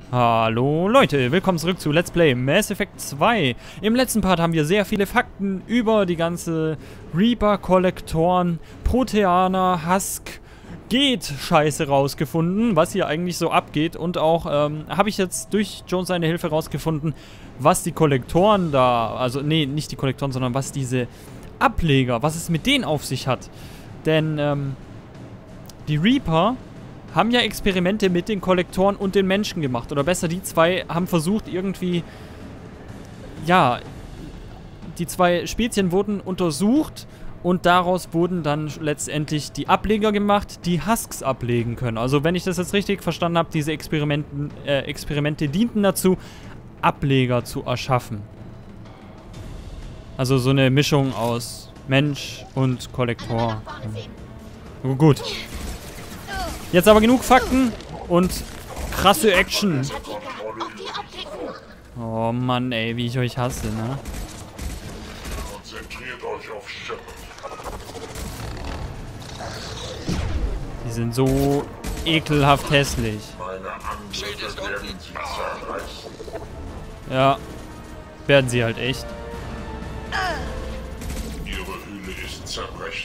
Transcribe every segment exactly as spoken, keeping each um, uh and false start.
Hallo Leute, willkommen zurück zu Let's Play Mass Effect zwei. Im letzten Part haben wir sehr viele Fakten über die ganze Reaper-Kollektoren, Proteaner, Husk, Geht-Scheiße rausgefunden, was hier eigentlich so abgeht. Und auch ähm, habe ich jetzt durch Jones seine Hilfe rausgefunden, was die Kollektoren da, also nee, nicht die Kollektoren, sondern was diese Ableger, was es mit denen auf sich hat. Denn ähm, die Reaper haben ja Experimente mit den Kollektoren und den Menschen gemacht. Oder besser, die zwei haben versucht irgendwie... Ja, die zwei Spezien wurden untersucht und daraus wurden dann letztendlich die Ableger gemacht, die Husks ablegen können. Also wenn ich das jetzt richtig verstanden habe, diese Experimenten, äh, Experimente dienten dazu, Ableger zu erschaffen. Also so eine Mischung aus Mensch und Kollektor. Oh, gut. Jetzt aber genug Fakten und krasse Action. Oh Mann, ey, wie ich euch hasse, ne? Konzentriert euch auf Shepard. Die sind so ekelhaft hässlich. Meine Angriffe werden sie zerreißen. Ja, werden sie halt echt. Ihre Hülle ist zerbrechlich.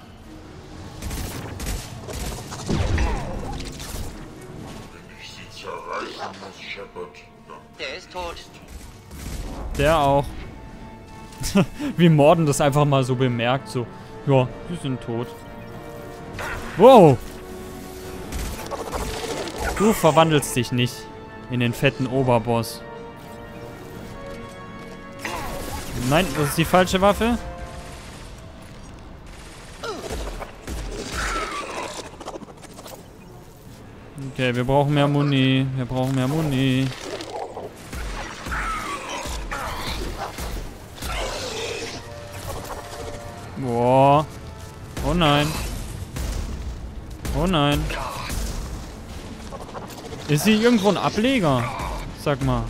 Zerreißen muss Shepard. Der ist tot. Der auch. Wie Morden das einfach mal so bemerkt, so. Ja, die sind tot. Wow! Du verwandelst dich nicht in den fetten Oberboss. Nein, das ist die falsche Waffe. Okay, wir brauchen mehr Muni. Wir brauchen mehr Muni. Boah. Oh nein. Oh nein. Ist hier irgendwo ein Ableger? Sag mal.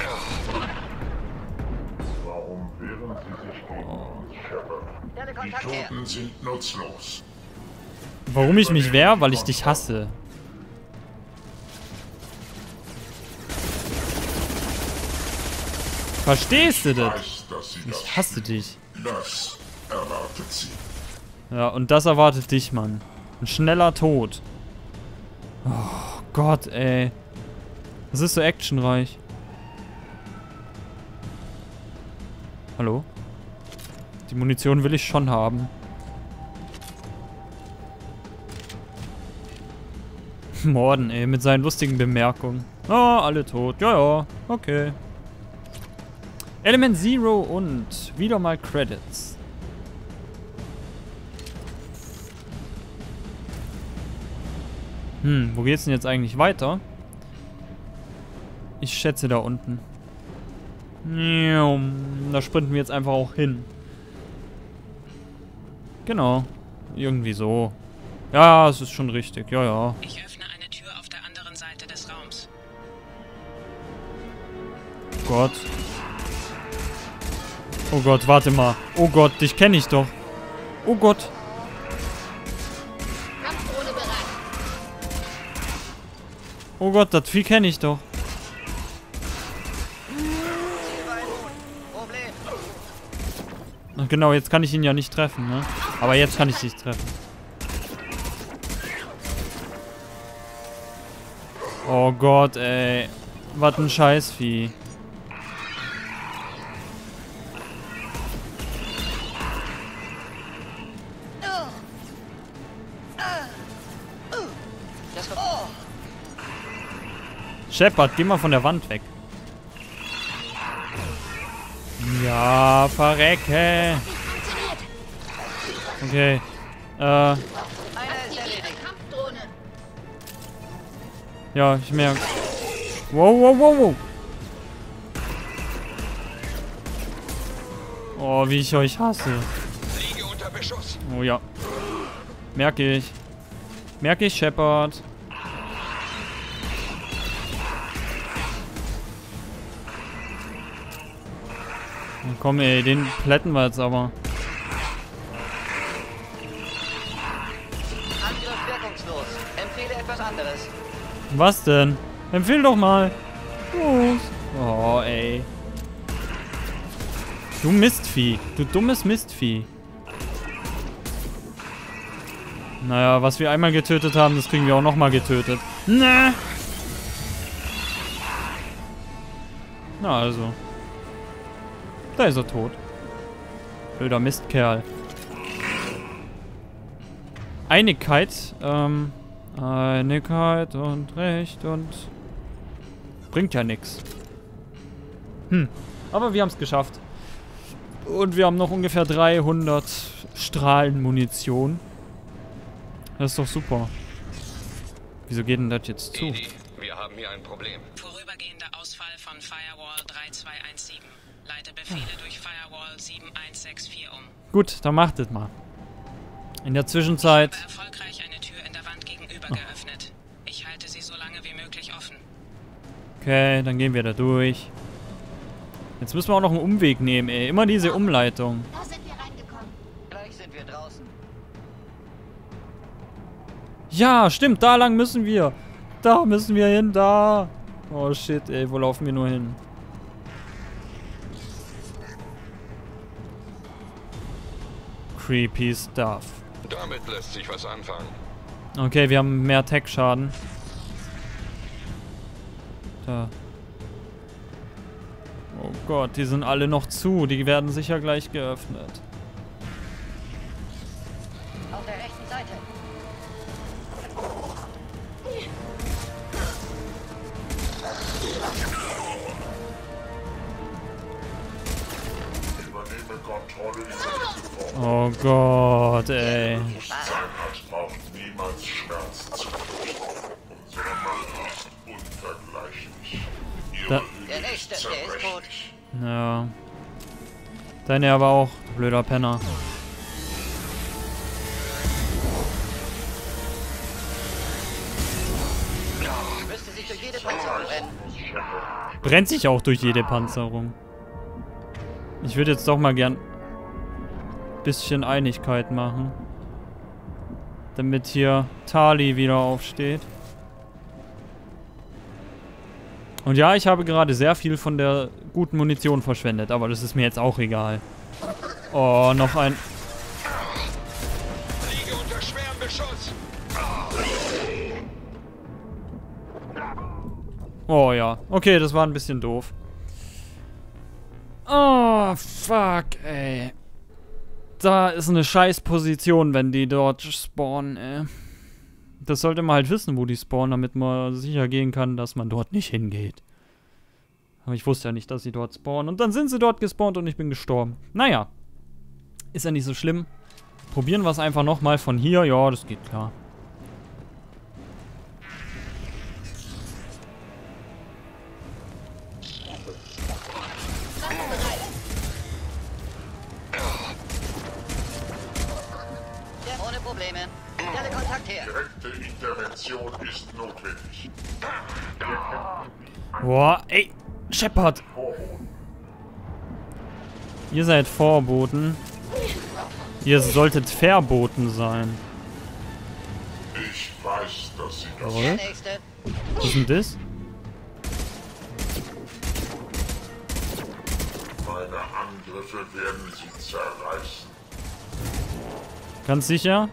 Warum wehren sie sich gegen uns, Shepard? Die Toten sind nutzlos. Warum ich mich wehre? Weil ich dich hasse. Verstehst du das? Weiß, dass sie das Ich hasse dich. Das erwartet sie. Ja, und das erwartet dich, Mann. Ein schneller Tod. Oh Gott, ey. Das ist so actionreich. Hallo? Die Munition will ich schon haben. Morden, ey, mit seinen lustigen Bemerkungen. Ah, alle tot. Ja, ja, okay. Element Zero und wieder mal Credits. Hm, wo geht's denn jetzt eigentlich weiter? Ich schätze da unten. Da sprinten wir jetzt einfach auch hin. Genau. Irgendwie so. Ja, es ist schon richtig. Ja, ja. Ich öffne eine Tür auf der anderen Seite des Raums. Gott. Oh Gott, warte mal. Oh Gott, dich kenne ich doch. Oh Gott. Oh Gott, das Vieh kenne ich doch. Ach genau, jetzt kann ich ihn ja nicht treffen, ne? Aber jetzt kann ich dich treffen. Oh Gott, ey. Was ein Scheißvieh. Shepard, geh mal von der Wand weg. Ja, verrecke. Okay. Äh. Ja, ich merke. Wow, wow, wow, wow. Oh, wie ich euch hasse. Oh ja. Merke ich. Merke ich, Shepard. Komm ey, den plätten wir jetzt aber. Angriff wirkungslos. Empfehle etwas anderes. Was denn? Empfehl doch mal. Los. Oh, ey. Du Mistvieh. Du dummes Mistvieh. Naja, was wir einmal getötet haben, das kriegen wir auch nochmal getötet. Na. Na also. Da ist er tot. Blöder Mistkerl. Einigkeit. Ähm. Einigkeit und Recht und... Bringt ja nichts. Hm. Aber wir haben es geschafft. Und wir haben noch ungefähr dreihundert Strahlen Munition. Das ist doch super. Wieso geht denn das jetzt zu? Edie, wir haben hier ein Problem. Vorübergehender Ausfall von Firewall drei zwei eins sieben. Leite Befehle durch Firewall sieben eins sechs vier um. Gut, dann macht es mal. In der Zwischenzeit... Ich habe erfolgreich eine Tür in der Wand gegenüber oh. geöffnet. Ich halte sie so lange wie möglich offen. Okay, dann gehen wir da durch. Jetzt müssen wir auch noch einen Umweg nehmen, ey. Immer diese Umleitung. Da sind wir reingekommen. Gleich sind wir draußen. Ja, stimmt, da lang müssen wir. Da müssen wir hin, da. Oh shit, ey, wo laufen wir nur hin? Creepy Stuff. Damit lässt sich was anfangen. Okay, wir haben mehr Tech-Schaden. Da. Oh Gott, die sind alle noch zu. Die werden sicher gleich geöffnet. Auf der rechten Seite. Übernehme Kontrolle über diese Form. Oh Gott, ey. Zahnarzt braucht niemals Schmerz zu fürchten. Unsere Macht ist unvergleichlich. Da- Ihre Der Hülle nächste, ist der ist tot. zerbrechlich. Ja. Deine aber auch, du blöder Penner. Müsste sich durch jede Panzerung rennen. Brennt sich auch durch jede Panzerung. Ich würde jetzt doch mal gern bisschen Einigkeit machen. Damit hier Tali wieder aufsteht. Und ja, ich habe gerade sehr viel von der guten Munition verschwendet, aber das ist mir jetzt auch egal. Oh, noch ein... Liege unter schwerem Beschuss. Oh ja, okay, das war ein bisschen doof. Oh, fuck, ey. Da ist eine scheiß Position, wenn die dort spawnen, ey. Das sollte man halt wissen, wo die spawnen, damit man sicher gehen kann, dass man dort nicht hingeht. Aber ich wusste ja nicht, dass sie dort spawnen. Und dann sind sie dort gespawnt und ich bin gestorben. Naja. Ist ja nicht so schlimm. Probieren wir es einfach nochmal von hier. Ja, das geht klar. Ohne Probleme. Stelle Kontakt her. Direkte Intervention ist notwendig. Boah, ey. Shepard. Ihr seid Vorboten. Ihr solltet Verboten sein. Ich weiß, dass Sie das Der Jawohl. nächste. Was ist denn das? Meine Angriffe werden Sie zerreißen. Ganz sicher?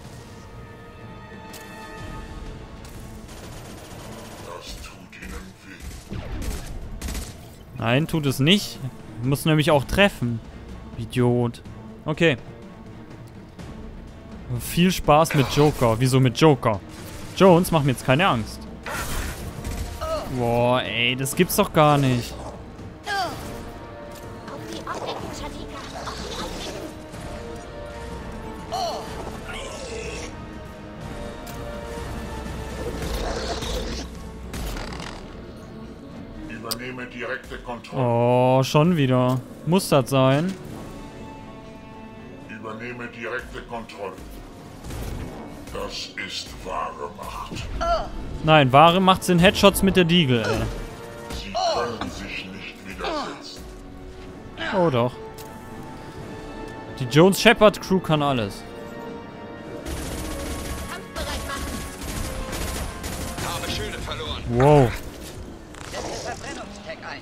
Das tut Ihnen weh. Nein, tut es nicht. Ich muss nämlich auch treffen. Idiot. Okay. Viel Spaß mit Joker. Wieso mit Joker? Jones, mach mir jetzt keine Angst. Boah, ey, das gibt's doch gar nicht. Auf die Aufdeckung, Shanika. Auf die Aufdeckung. Übernehme direkte Kontrolle. Oh, schon wieder. Muss das sein? Übernehme direkte Kontrolle. Das ist wahre Macht. Nein, wahre macht sind Headshots mit der Deagle, ey. Sie können sich nicht widersetzen. Oh doch. Die Jones Shepard Crew kann alles. Kampfbereit machen. Habe Schilde verloren. Wow. Setze Verbrennungstag ein.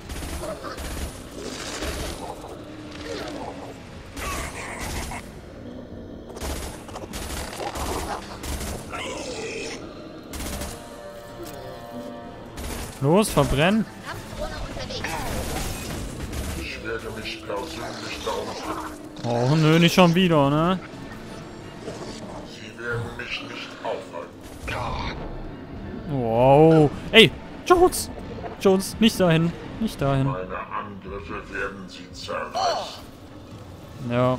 Los, verbrennen. Kampfdrohne unterwegs. Ich werde mich persönlich darum kümmern. Oh, nö, nicht schon wieder, ne? Sie werden mich nicht aufhalten. Wow. Ey, Jones. Jones, nicht dahin. Nicht dahin. Meine Angriffe werden sie zerreißen. Ja.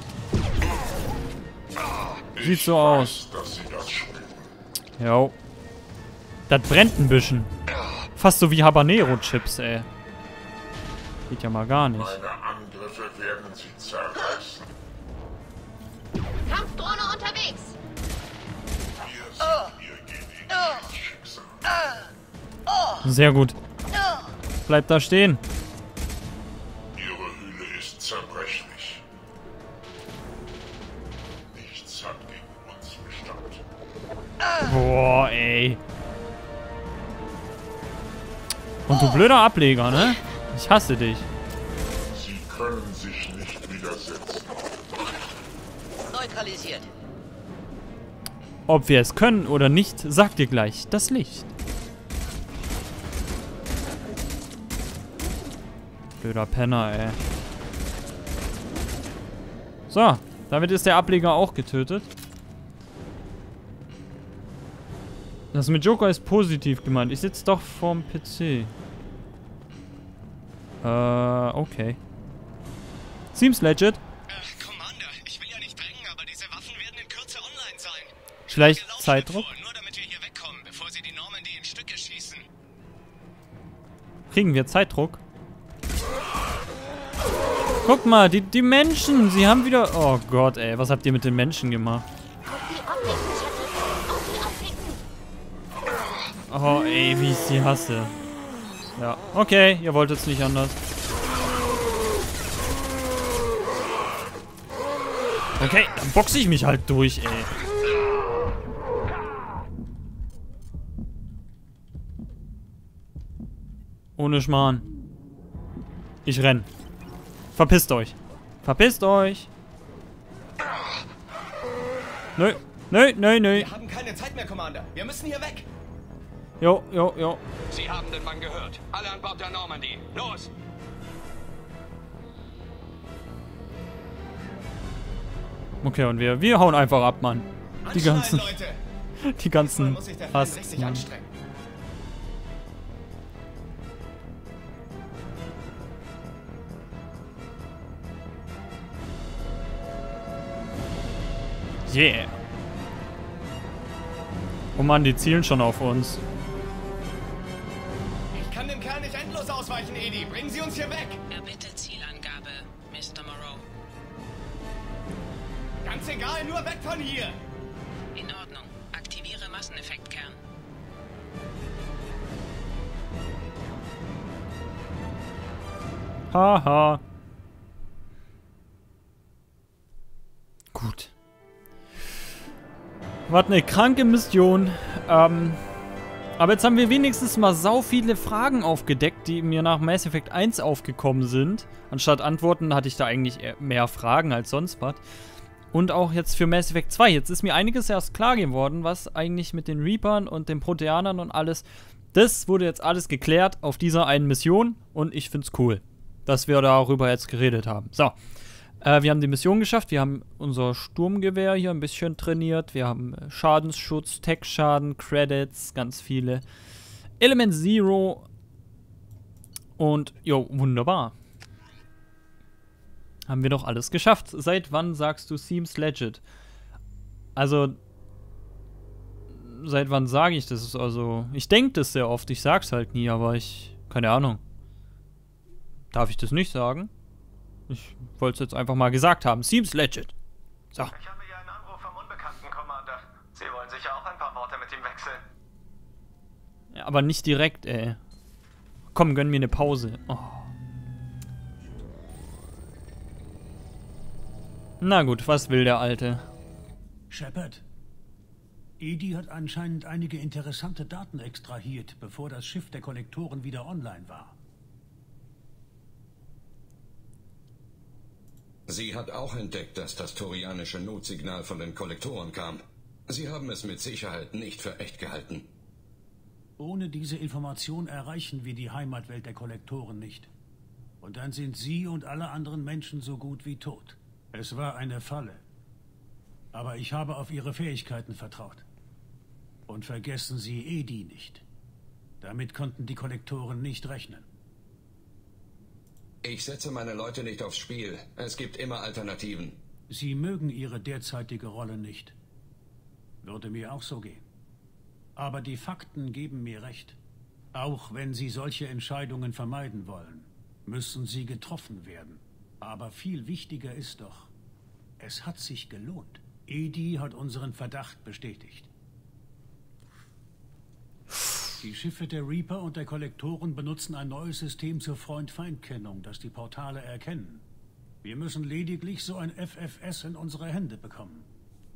Sieht Ich so weiß, aus. dass sie das spüren. Ja. Das brennt ein bisschen. Fast so wie Habanero-Chips, ey. Geht ja mal gar nicht. Meine Angriffe werden sie zerreißen. Kampfdrohne unterwegs. Wir sind ihr genetisches Schicksal. Sehr gut. Bleib da stehen. Ihre Hülle ist zerbrechlich. Nichts hat gegen uns Bestand. Boah, ey. Und du blöder Ableger, ne? Ich hasse dich. Sie können sich nicht widersetzen. Neutralisiert. Ob wir es können oder nicht, sagt dir gleich das Licht. Blöder Penner, ey. So, damit ist der Ableger auch getötet. Das mit Joker ist positiv gemeint. Ich sitze doch vorm P C. Äh, okay. Seems legit. Ach, Commander, ich will ja nicht drängen, aber diese Waffen werden in Kürze online sein. Vielleicht Gelaufen Zeitdruck? vor, nur damit wir hier wegkommen, bevor sie die Normandy in Stücke schießen. Kriegen wir Zeitdruck? Guck mal, die, die Menschen, sie haben wieder... Oh Gott, ey, was habt ihr mit den Menschen gemacht? Auf die Optiken, Shuttle. Auf die Optiken. Oh, ey, wie ich sie hasse. Ja, okay, ihr wolltet es nicht anders. Okay, dann boxe ich mich halt durch, ey. Ohne Schmarrn. Ich renn. Verpisst euch. Verpisst euch. Nö, nö, nö, nö. Wir haben keine Zeit mehr, Commander. Wir müssen hier weg. Jo, jo, jo. Sie haben den Mann gehört. Alle an Bord der Normandy. Los! Okay, und wir, wir hauen einfach ab, Mann. Die Anschneiden, ganzen, Leute. die Diesmal ganzen muss sich der Feind Hass. richtig Mann. anstrengen. Yeah. Oh Mann, die zielen schon auf uns. Ich kann dem Kerl nicht endlos ausweichen, Edi. Bringen Sie uns hier weg. Erbitte Zielangabe, Mister Moreau. Ganz egal, nur weg von hier. In Ordnung. Aktiviere Masseneffektkern. Haha. Gut. War eine kranke Mission. Ähm, aber jetzt haben wir wenigstens mal sau viele Fragen aufgedeckt, die mir nach Mass Effect eins aufgekommen sind. Anstatt Antworten hatte ich da eigentlich eher mehr Fragen als sonst was. Und auch jetzt für Mass Effect zwei. Jetzt ist mir einiges erst klar geworden, was eigentlich mit den Reapern und den Proteanern und alles. Das wurde jetzt alles geklärt auf dieser einen Mission. Und ich find's cool, dass wir darüber jetzt geredet haben. So. Äh, wir haben die Mission geschafft. Wir haben unser Sturmgewehr hier ein bisschen trainiert. Wir haben Schadensschutz, Tech-Schaden, Credits, ganz viele. Element Zero. Und, jo, wunderbar. Haben wir doch alles geschafft. Seit wann sagst du Seems legit? Also, seit wann sage ich das? Also, ich denke das sehr oft. Ich sag's halt nie, aber ich, keine Ahnung. Darf ich das nicht sagen? Ich wollte es jetzt einfach mal gesagt haben. Seems legit. So. Ich habe hier einen Anruf vom unbekannten Commander. Sie wollen sicher auch ein paar Worte mit ihm wechseln. Ja, aber nicht direkt, ey. Komm, gönn mir eine Pause. Oh. Na gut, was will der Alte? Shepard, Edi hat anscheinend einige interessante Daten extrahiert, bevor das Schiff der Kollektoren wieder online war. Sie hat auch entdeckt, dass das turianische Notsignal von den Kollektoren kam. Sie haben es mit Sicherheit nicht für echt gehalten. Ohne diese Information erreichen wir die Heimatwelt der Kollektoren nicht. Und dann sind Sie und alle anderen Menschen so gut wie tot. Es war eine Falle. Aber ich habe auf Ihre Fähigkeiten vertraut. Und vergessen Sie Edi nicht. Damit konnten die Kollektoren nicht rechnen. Ich setze meine Leute nicht aufs Spiel. Es gibt immer Alternativen. Sie mögen Ihre derzeitige Rolle nicht. Würde mir auch so gehen. Aber die Fakten geben mir recht. Auch wenn Sie solche Entscheidungen vermeiden wollen, müssen sie getroffen werden. Aber viel wichtiger ist doch, es hat sich gelohnt. Edi hat unseren Verdacht bestätigt. Die Schiffe der Reaper und der Kollektoren benutzen ein neues System zur Freund-Feind-Kennung, das die Portale erkennen. Wir müssen lediglich so ein F F S in unsere Hände bekommen.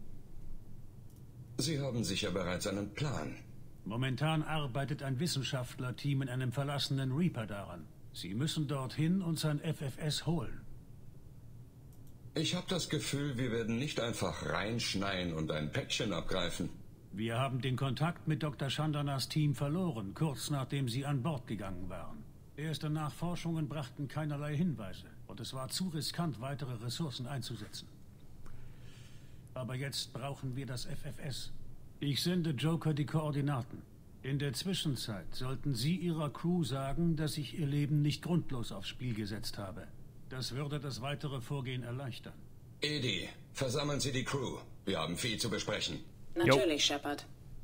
Sie haben sicher bereits einen Plan. Momentan arbeitet ein Wissenschaftlerteam in einem verlassenen Reaper daran. Sie müssen dorthin und sein F F S holen. Ich habe das Gefühl, wir werden nicht einfach reinschneien und ein Päckchen abgreifen. Wir haben den Kontakt mit Doktor Chandanas Team verloren, kurz nachdem sie an Bord gegangen waren. Erste Nachforschungen brachten keinerlei Hinweise und es war zu riskant, weitere Ressourcen einzusetzen. Aber jetzt brauchen wir das F F S. Ich sende Joker die Koordinaten. In der Zwischenzeit sollten Sie Ihrer Crew sagen, dass ich Ihr Leben nicht grundlos aufs Spiel gesetzt habe. Das würde das weitere Vorgehen erleichtern. Edi, versammeln Sie die Crew. Wir haben viel zu besprechen. Natürlich, Shepard.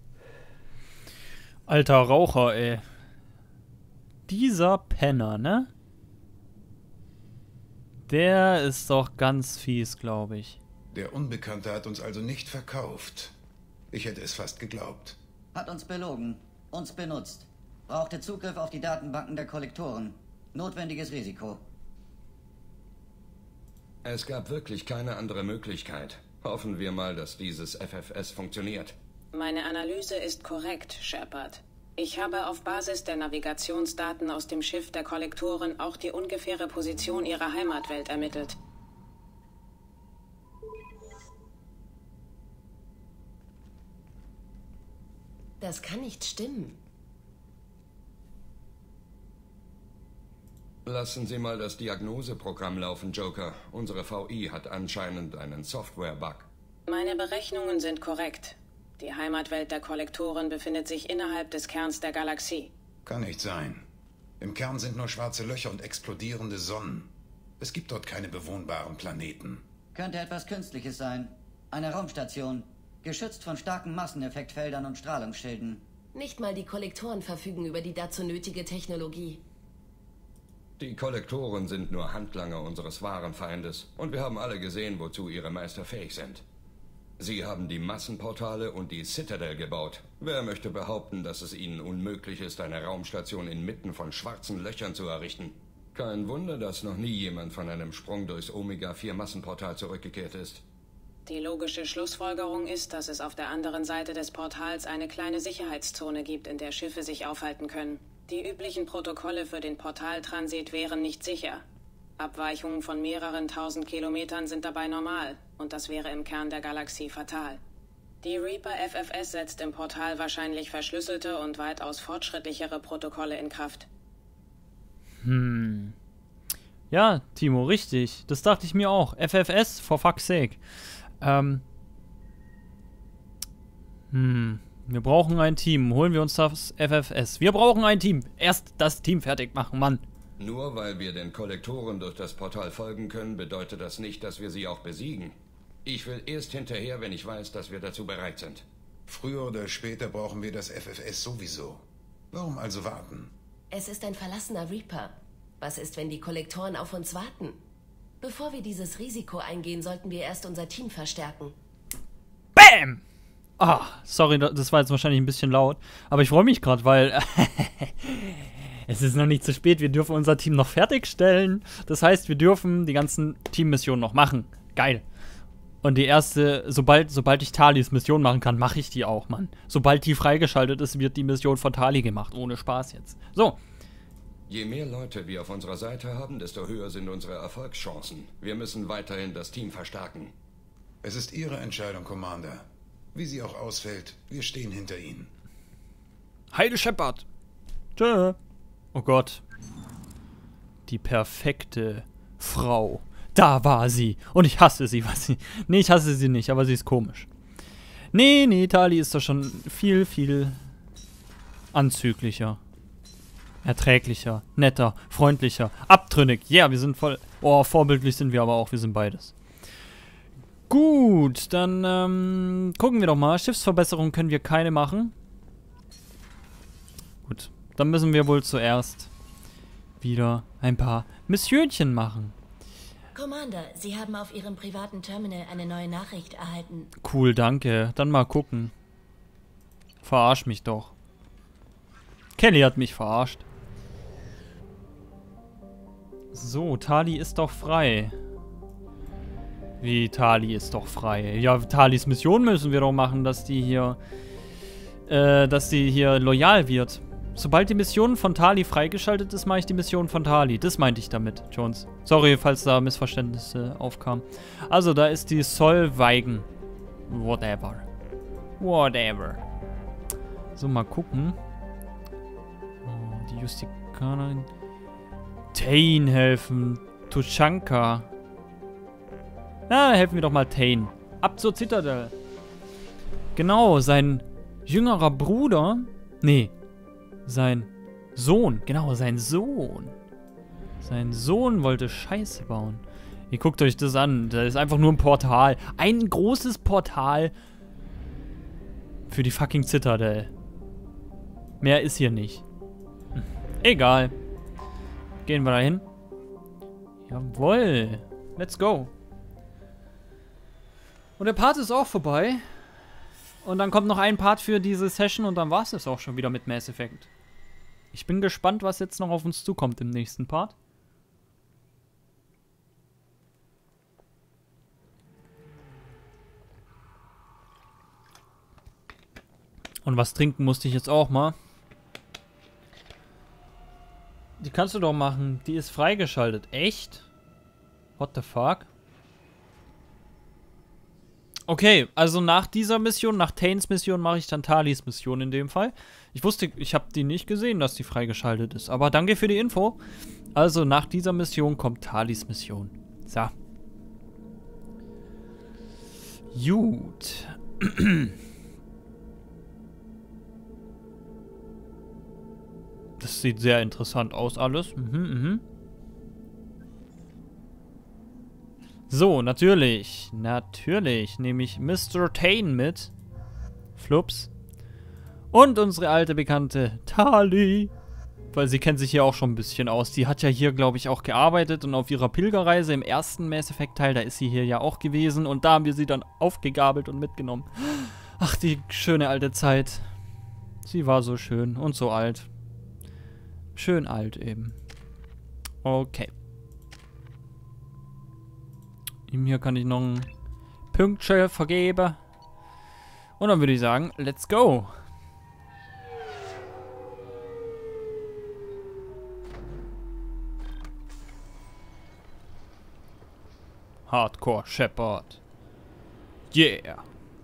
Alter Raucher, ey. Dieser Penner, ne? Der ist doch ganz fies, glaube ich. Der Unbekannte hat uns also nicht verkauft. Ich hätte es fast geglaubt. Hat uns belogen, uns benutzt. Brauchte Zugriff auf die Datenbanken der Kollektoren. Notwendiges Risiko. Es gab wirklich keine andere Möglichkeit. Hoffen wir mal, dass dieses F F S funktioniert. Meine Analyse ist korrekt, Shepard. Ich habe auf Basis der Navigationsdaten aus dem Schiff der Kollektoren auch die ungefähre Position ihrer Heimatwelt ermittelt. Das kann nicht stimmen. Lassen Sie mal das Diagnoseprogramm laufen, Joker. Unsere V I hat anscheinend einen Software-Bug. Meine Berechnungen sind korrekt. Die Heimatwelt der Kollektoren befindet sich innerhalb des Kerns der Galaxie. Kann nicht sein. Im Kern sind nur schwarze Löcher und explodierende Sonnen. Es gibt dort keine bewohnbaren Planeten. Könnte etwas Künstliches sein. Eine Raumstation. Geschützt von starken Masseneffektfeldern und Strahlungsschilden. Nicht mal die Kollektoren verfügen über die dazu nötige Technologie. Die Kollektoren sind nur Handlanger unseres wahren Feindes. Und wir haben alle gesehen, wozu ihre Meister fähig sind. Sie haben die Massenportale und die Citadel gebaut. Wer möchte behaupten, dass es ihnen unmöglich ist, eine Raumstation inmitten von schwarzen Löchern zu errichten? Kein Wunder, dass noch nie jemand von einem Sprung durchs Omega vier Massenportal zurückgekehrt ist. Die logische Schlussfolgerung ist, dass es auf der anderen Seite des Portals eine kleine Sicherheitszone gibt, in der Schiffe sich aufhalten können. Die üblichen Protokolle für den Portaltransit wären nicht sicher. Abweichungen von mehreren tausend Kilometern sind dabei normal und das wäre im Kern der Galaxie fatal. Die Reaper F F S setzt im Portal wahrscheinlich verschlüsselte und weitaus fortschrittlichere Protokolle in Kraft. Hm. Ja, Timo, richtig. Das dachte ich mir auch. F F S, for fuck's sake. Ähm. Hm. Wir brauchen ein Team. Holen wir uns das F F S. Wir brauchen ein Team. Erst das Team fertig machen, Mann. Nur weil wir den Kollektoren durch das Portal folgen können, bedeutet das nicht, dass wir sie auch besiegen. Ich will erst hinterher, wenn ich weiß, dass wir dazu bereit sind. Früher oder später brauchen wir das F F S sowieso. Warum also warten? Es ist ein verlassener Reaper. Was ist, wenn die Kollektoren auf uns warten? Bevor wir dieses Risiko eingehen, sollten wir erst unser Team verstärken. Bam! Ah, sorry, das war jetzt wahrscheinlich ein bisschen laut. Aber ich freue mich gerade, weil es ist noch nicht zu spät. Wir dürfen unser Team noch fertigstellen. Das heißt, wir dürfen die ganzen Teammissionen noch machen. Geil. Und die erste, sobald, sobald ich Talis Mission machen kann, mache ich die auch, Mann. Sobald die freigeschaltet ist, wird die Mission von Tali gemacht. Ohne Spaß jetzt. So. Je mehr Leute wir auf unserer Seite haben, desto höher sind unsere Erfolgschancen. Wir müssen weiterhin das Team verstärken. Es ist Ihre Entscheidung, Commander. Wie sie auch ausfällt, wir stehen hinter Ihnen. Heide Shepard. Tschö. Oh Gott. Die perfekte Frau. Da war sie. Und ich hasse sie. Was sie. Nee, ich hasse sie nicht, aber sie ist komisch. Nee, nee, Tali ist doch schon viel, viel anzüglicher. Erträglicher, netter, freundlicher, abtrünnig. Ja, yeah, wir sind voll... Oh, vorbildlich sind wir aber auch. Wir sind beides. Gut, dann ähm, gucken wir doch mal. Schiffsverbesserungen können wir keine machen. Gut, dann müssen wir wohl zuerst wieder ein paar Missionchen machen. Commander, Sie haben auf Ihrem privaten Terminal eine neue Nachricht erhalten. Cool, danke. Dann mal gucken. Verarsch mich doch. Kelly hat mich verarscht. So, Tali ist doch frei. Wie, Tali ist doch frei? Ja, Talis Mission müssen wir doch machen, dass die hier... Äh, dass die hier loyal wird. Sobald die Mission von Tali freigeschaltet ist, mache ich die Mission von Tali. Das meinte ich damit, Jones. Sorry, falls da Missverständnisse aufkamen. Also, da ist die Solveigen. Whatever. Whatever. So, mal gucken. Oh, die Justikanerin. Tain helfen. Tuschanka. Na, helfen wir doch mal Tain. Ab zur Zitadelle. Genau, sein jüngerer Bruder. Nee. Sein Sohn. Genau, sein Sohn. Sein Sohn wollte Scheiße bauen. Ihr guckt euch das an. Das ist einfach nur ein Portal. Ein großes Portal für die fucking Zitadelle. Mehr ist hier nicht. Hm. Egal. Gehen wir da hin. Jawohl. Let's go. Und der Part ist auch vorbei. Und dann kommt noch ein Part für diese Session und dann war es das auch schon wieder mit Mass Effect. Ich bin gespannt, was jetzt noch auf uns zukommt im nächsten Part. Und was trinken musste ich jetzt auch mal. Die kannst du doch machen. Die ist freigeschaltet. Echt? What the fuck? Okay, also nach dieser Mission, nach Tains Mission, mache ich dann Talis Mission in dem Fall. Ich wusste, ich habe die nicht gesehen, dass die freigeschaltet ist. Aber danke für die Info. Also nach dieser Mission kommt Talis Mission. So. Gut. Das sieht sehr interessant aus alles. Mhm, mhm. So, natürlich. Natürlich nehme ich Mister Tain mit. Flups. Und unsere alte Bekannte Tali. Weil sie kennt sich hier auch schon ein bisschen aus. Die hat ja hier, glaube ich, auch gearbeitet. Und auf ihrer Pilgerreise im ersten Mass Effect Teil, da ist sie hier ja auch gewesen. Und da haben wir sie dann aufgegabelt und mitgenommen. Ach, die schöne alte Zeit. Sie war so schön und so alt. Schön alt eben. Okay. Ihm hier kann ich noch ein Pünktchen vergeben. Und dann würde ich sagen, let's go. Hardcore Shepard. Yeah.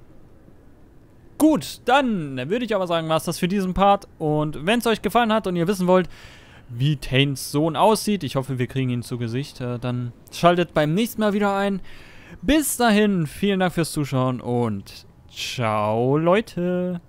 Gut, dann würde ich aber sagen, war es das für diesen Part. Und wenn es euch gefallen hat und ihr wissen wollt, wie Tains Sohn aussieht, ich hoffe, wir kriegen ihn zu Gesicht, äh, dann schaltet beim nächsten Mal wieder ein. Bis dahin, vielen Dank fürs Zuschauen und ciao, Leute.